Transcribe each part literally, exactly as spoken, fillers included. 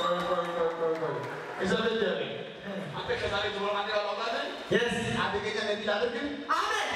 Yes. Amen.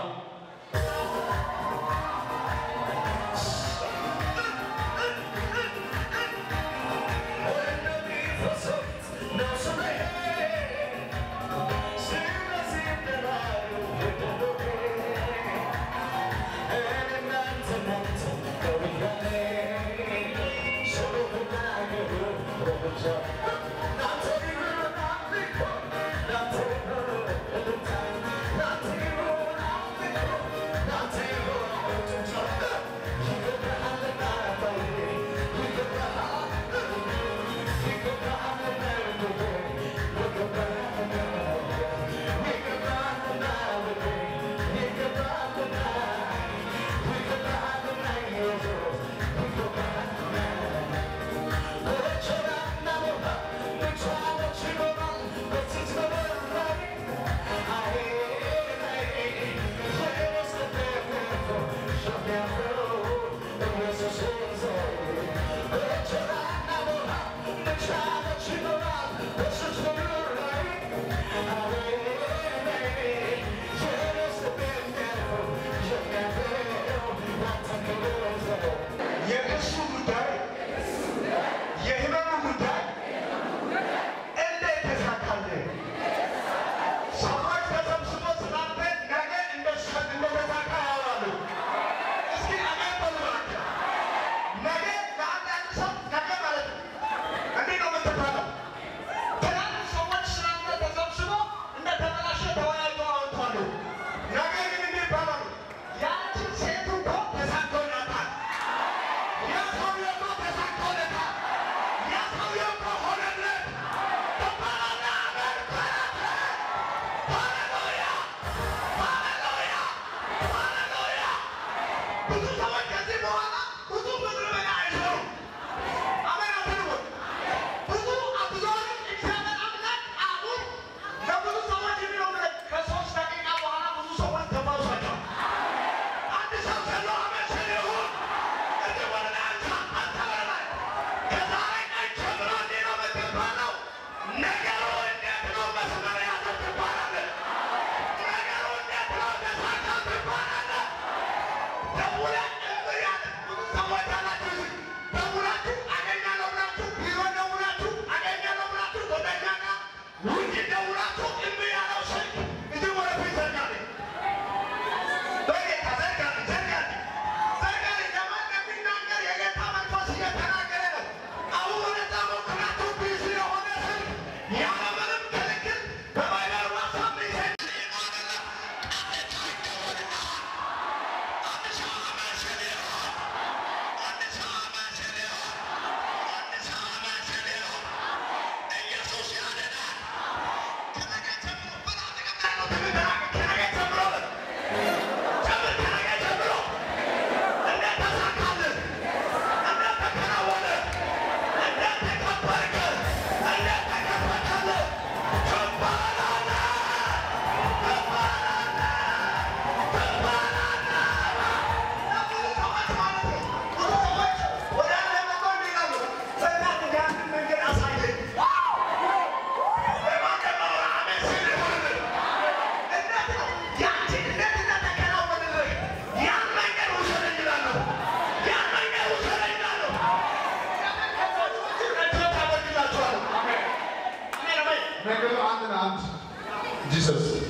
Jesus.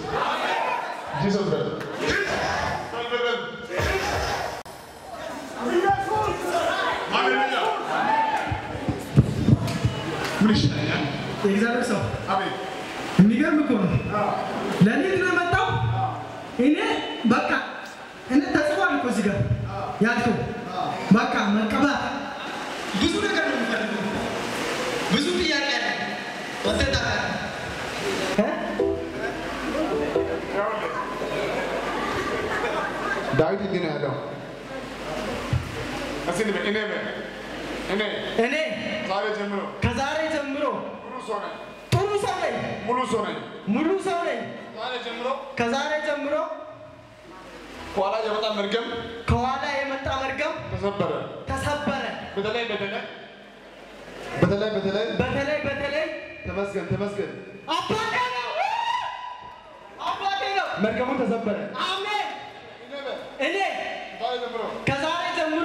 Jesus, brother. እግዚአብሔር ሰው አሜን የሚገርም እኮ ነው ለኔት ነው መጣው እኔ በቃ እኔ ተጽፏል እኮ እዚህ ጋር ያልከው በቃ መቀባት ብዙ ነገር ነው የሚፈልገው ብዙ ጥያቄ አለ ወጣታ ዳዊት ግን ያለው አሲን እኔ እኔ እኔ ዛሬ ጀምሮ ከዛሬ ጀምሮ ሙሉ ሰው ነኝ ሙሉ ሰው ነኝ ሙሉ ሰው ነኝ ሙሉ ሰው ነኝ ዛሬ ጀምሮ ከዛሬ ጀምሮ ከኋላ የመጣ መርገም ከኋላ የመጣ መርገም ተሰበረ ተሰበረ በተለይ በተለይ በተለይ በተለይ በተለይ በተለይ ተመስገን ተመስገን አባቴ ነው አባቴ ነው መርገሙ ተሰበረ አሜን እኔ ዛሬ ጀምሮ ከዛሬ ጀምሮ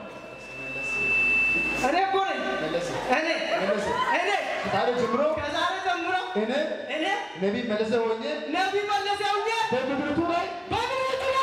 እኔ ቆይ እኔ እኔ ዛሬ ጀምሮ ከዛሬ ጀምሮ እኔ እኔ ነብይ መለሰ ሆኜ ነብይ መለሰ ሆኜ በምድሪቱ ላይ በምድሪቱ ላይ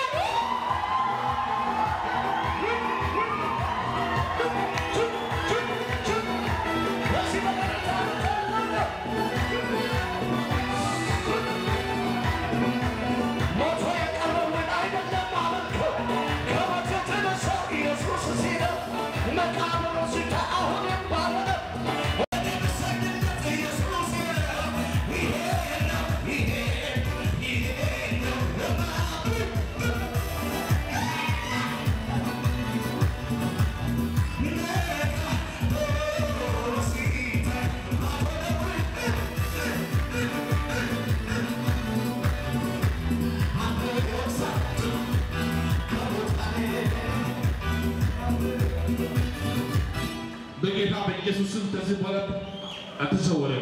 በጌታ በኢየሱስ ስም ከዚህ በኋላ አትሰወረም።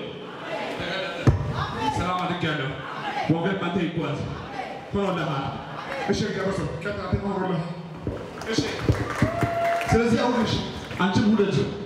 ሰላም አድርጋለሁ። ወገን አንተ ይጓዝ ሆኖልሃል። እሺ ገበሶ ከታተ ሆኖልሃል። እሺ ስለዚህ አሁን እሺ አንቺም ሁለቱ